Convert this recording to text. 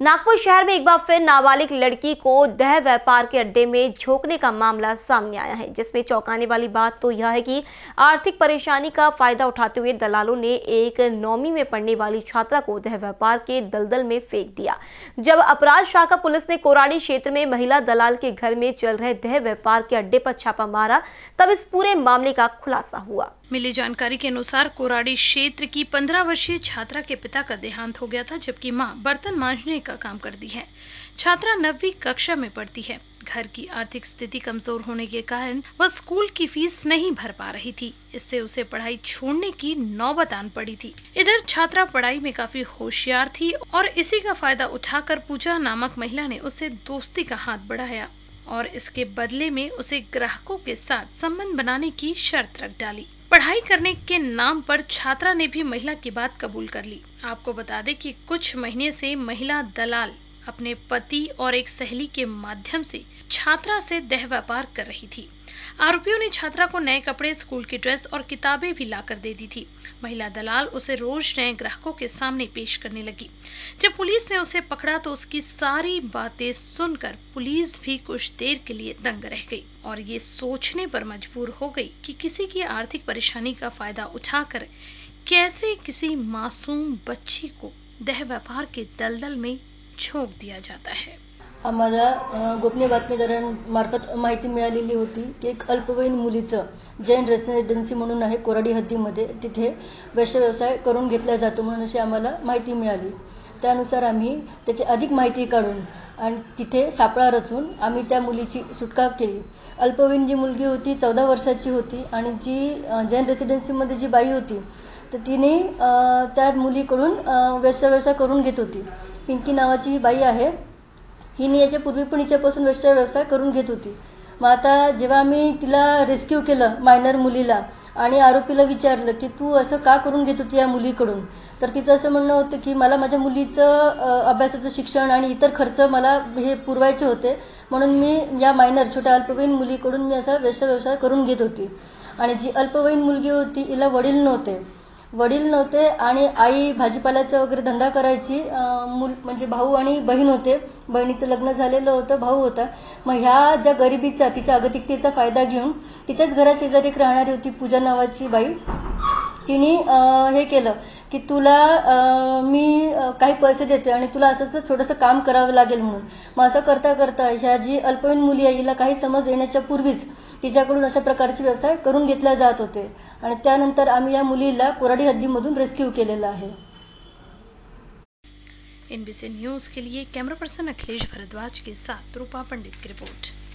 नागपुर शहर में एक बार फिर नाबालिग लड़की को देह व्यापार के अड्डे में झोंकने का मामला सामने आया है, जिसमें चौंकाने वाली बात तो यह है कि आर्थिक परेशानी का फायदा उठाते हुए दलालों ने एक 9वीं में पढ़ने वाली छात्रा को देह व्यापार के दलदल में फेंक दिया। जब अपराध शाखा पुलिस ने कोराड़ी क्षेत्र में महिला दलाल के घर में चल रहे देह व्यापार के अड्डे पर छापा मारा, तब इस पूरे मामले का खुलासा हुआ। मिली जानकारी के अनुसार कोराड़ी क्षेत्र की 15 वर्षीय छात्रा के पिता का देहांत हो गया था, जबकि मां बर्तन मांजने का काम करती है। छात्रा 9वीं कक्षा में पढ़ती है। घर की आर्थिक स्थिति कमजोर होने के कारण वह स्कूल की फीस नहीं भर पा रही थी। इससे उसे पढ़ाई छोड़ने की नौबत आन पड़ी थी। इधर छात्रा पढ़ाई में काफी होशियार थी और इसी का फायदा उठाकर पूजा नामक महिला ने उसे दोस्ती का हाथ बढ़ाया और इसके बदले में उसे ग्राहकों के साथ संबंध बनाने की शर्त रख डाली। पढ़ाई करने के नाम पर छात्रा ने भी महिला की बात कबूल कर ली। आपको बता दें कि कुछ महीने से महिला दलाल अपने पति और एक सहेली के माध्यम से छात्रा से देह व्यापार कर रही थी। आरोपियों ने छात्रा को नए कपड़े, स्कूल की ड्रेस और किताबें भी लाकर दे दी थी। महिला दलाल उसे रोज नए ग्राहकों के सामने पेश करने लगी। जब पुलिस ने उसे पकड़ा तो उसकी सारी बातें सुनकर पुलिस भी कुछ देर के लिए दंग रह गई और ये सोचने पर मजबूर हो गई कि किसी की आर्थिक परेशानी का फायदा उठाकर कैसे किसी मासूम बच्ची को देह व्यापार के दलदल में झोंक दिया जाता है। आम्हाला गोपनीय बातमीदारांमार्फत माहिती मिळालेली होती की एक अल्पवयीन मुलीचं जैन रेसिडेन्सी म्हणून आहे कोराडी हद्दीमध्ये, तिथे व्यवसाय करून घेतला जातो म्हणून अशी आम्हाला माहिती मिळाली। त्यानुसार आम्ही त्याची अधिक माहिती काढून आणि तिथे सापळा रचून आम्ही त्या मुलीची सुटका केली। अल्पवयीन जी मुलगी होती 14 वर्षाची होती आणि जी जैन रेसिडेन्सीमध्ये जी बाई होती तर तिने त्या मुलीकडून व्यवसाय करून घेत होती। पिंकी नावाची ही बाई आहे, हिने याच्या पूर्वी पण हिच्यापासून व्यवसाय करून घेत होती। मग आता जेव्हा आम्ही तिला रेस्क्यू केलं मायनर मुलीला आणि आरोपीला विचारलं की तू असं का करून घेत होती या मुलीकडून, तर तिचं असं म्हणणं होतं की मला माझ्या मुलीचं अभ्यासाचं शिक्षण आणि इतर खर्च मला हे पुरवायचे होते, म्हणून मी या मायनर छोट्या अल्पवयीन मुलीकडून मी असा व्यवसाय करून घेत होती। आणि जी अल्पवयीन मुलगी होती हिला वडील नव्हते आणि आई भाजीपाल्याचा वगैरे धंदा करायची। म्हणजे भाऊ आणि बहीण होते, बहिणीचं लग्न झालेलं होतं, भाऊ होता। मग ह्या ज्या गरिबीचा तिच्या अगतिकतेचा फायदा घेऊन तिच्याच घराशेजारी एक राहणारी होती पूजा नावाची बाई, तिने हे केलं की तुला मी काही पैसे देते आणि तुला असं छोटंसं काम करावं लागेल म्हणून। मग असं करता करता ह्या जी अल्पवयीन मुली आहे हिला काही समज येण्याच्या पूर्वीच तिच्याकडून अशा प्रकारचे व्यवसाय करून घेतले जात होते आणि त्यानंतर आम्ही या मुलीला कोराडी हद्दीमधून रेस्क्यू केलेला आहे। NBC न्यूज के लिए कैमरा पर्सन अखिलेश भारद्वाज के साथ रूपा पंडित की रिपोर्ट।